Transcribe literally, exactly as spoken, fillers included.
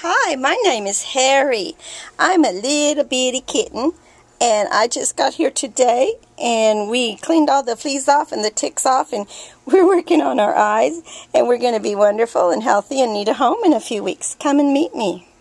Hi, my name is Harry. I'm a little bitty kitten, and I just got here today, and we cleaned all the fleas off and the ticks off, and we're working on our eyes, and we're going to be wonderful and healthy and need a home in a few weeks. Come and meet me.